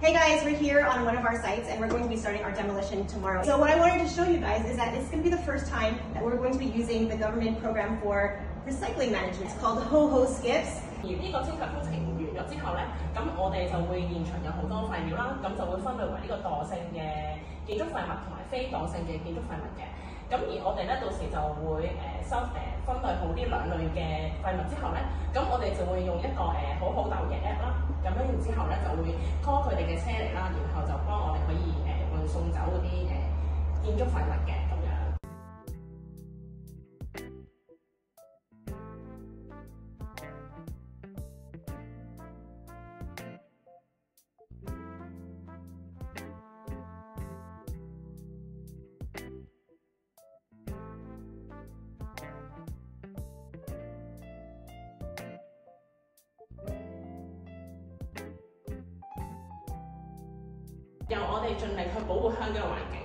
Hey guys, we're here on one of our sites and we're going to be starting our demolition tomorrow. So what I wanted to show you guys is that it's going to be the first time that we're going to be using the government program for recycling management. It's called HoHoSkips. 而呢個清潔工程完咗之後咧，咁我哋就會現場有好多廢料啦，咁就會分類為呢個惰性嘅建築廢物同埋非惰性嘅建築廢物嘅。咁而我哋咧到時就會分類好呢兩類嘅廢物之後咧，咁我哋就會用一個好好豆嘅 app 啦，咁樣然之後咧就會 call 佢哋嘅車嚟啦，然後就幫我哋可以運送走嗰啲建築廢物嘅咁樣。由我哋盡力去保護香港嘅環境。